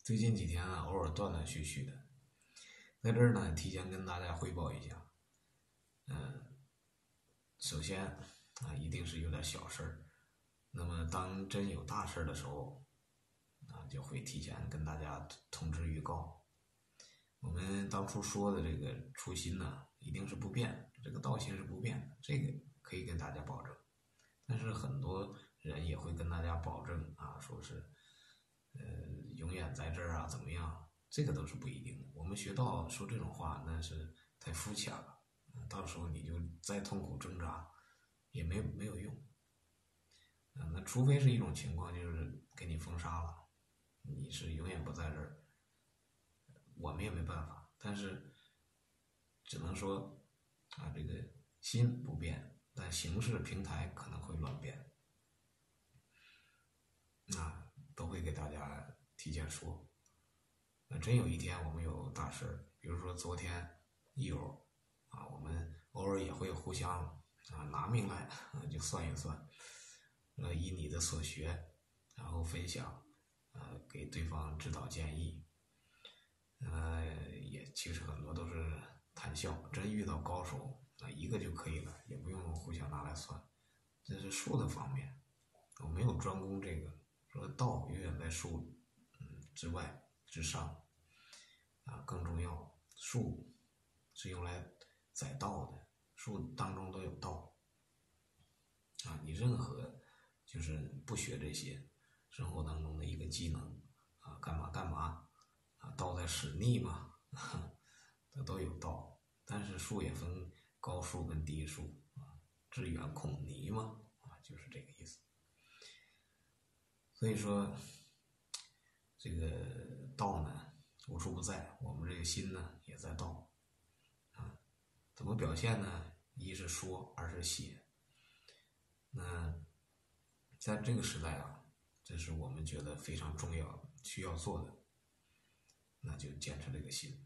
最近几天啊，偶尔断断续续的，在这儿呢，提前跟大家汇报一下。首先啊，一定是有点小事儿。那么当真有大事儿的时候，啊，就会提前跟大家通知预告。我们当初说的这个初心呢，一定是不变的，这个道心是不变的，这个可以跟大家保证。但是很多人也会跟大家保证啊，说是永远在这儿啊，怎么样？这个都是不一定的。我们学道说这种话，那是太肤浅了。到时候你就再痛苦挣扎，也没有用。那除非是一种情况，就是给你封杀了，你是永远不在这儿，我们也没办法。但是只能说啊，这个心不变，但形式平台可能会乱变。啊，都会给大家提前说。那真有一天我们有大事儿，比如说昨天一友啊，我们偶尔也会互相啊拿命来就算一算，以你的所学，然后分享，给对方指导建议，也其实很多都是谈笑，真遇到高手一个就可以了，也不用互相拿来算。这是术的方面，我没有专攻这个。说道永远在术之外之上啊，更重要。术是用来载道的，术当中都有道啊。你任何就是不学这些，生活当中的一个技能啊，干嘛干嘛啊，道在使逆嘛，它都有道。但是术也分高术跟低术啊，致远恐泥嘛啊，就是这个意思。所以说，这个道呢无处不在，我们这个心呢也在道啊。怎么表现呢？一是说，二是写。那在这个时代啊，这是我们觉得非常重要、需要做的，那就坚持这个心。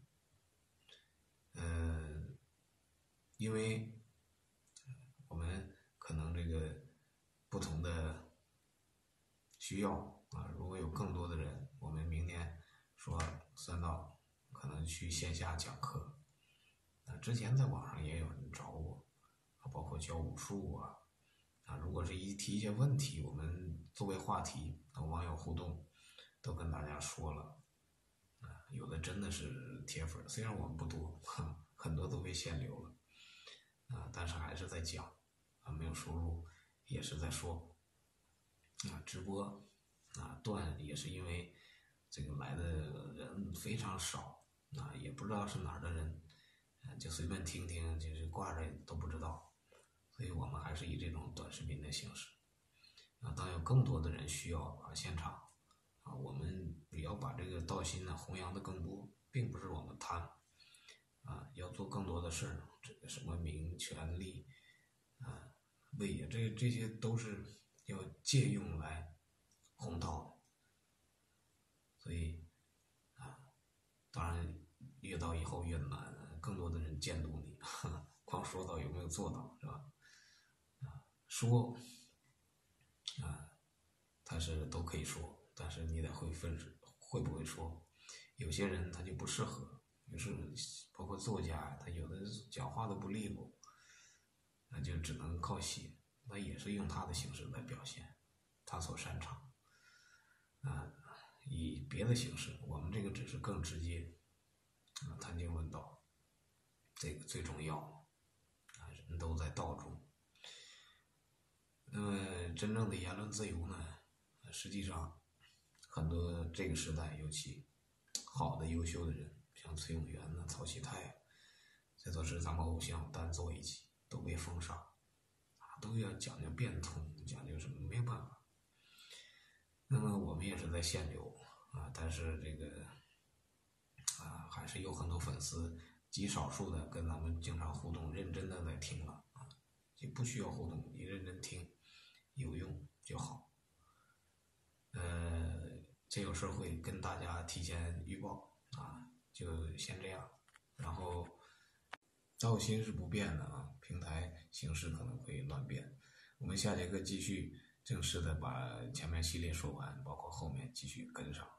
因为我们可能这个不同的需要啊，如果有更多的人，我们明年说算到可能去线下讲课。之前在网上也有人找我，包括教武术啊，如果是提一些问题，我们作为话题和网友互动，都跟大家说了。有的真的是铁粉，虽然我们不多，很多都被限流了，但是还是在讲，没有收入，也是在说，直播，断也是因为这个来的人非常少，也不知道是哪儿的人，就随便听听，就是挂着都不知道，所以我们还是以这种短视频的形式。当有更多的人需要现场，我们也要把这个道心呢弘扬的更多，并不是我们贪，要做更多的事儿，这个什么名权利，位啊，这些都是要借用来弘道的。所以当然越到以后越难，更多的人监督你，光说到有没有做到，是吧？说他是都可以说，但是你得会不会说。有些人他就不适合，就是包括作家，他有的讲话都不利落，那就只能靠写，那也是用他的形式来表现他所擅长。以别的形式，我们这个只是更直接，谈经论道，这个最重要。人都在道中。那么真正的言论自由呢？实际上，很多这个时代，尤其好的、优秀的人，像崔永元呢、曹启泰，这都是咱们偶像单坐一起，都被封杀，都要讲究变通，讲究什么？没有办法。那么我们也是在限流但是这个还是有很多粉丝，极少数的跟咱们经常互动，认真的在听了就不需要互动，你认真听，有用就好。这有事会跟大家提前预报就先这样。然后道心是不变的平台形式可能会乱变。我们下节课继续正式的把前面系列说完，包括后面继续跟上。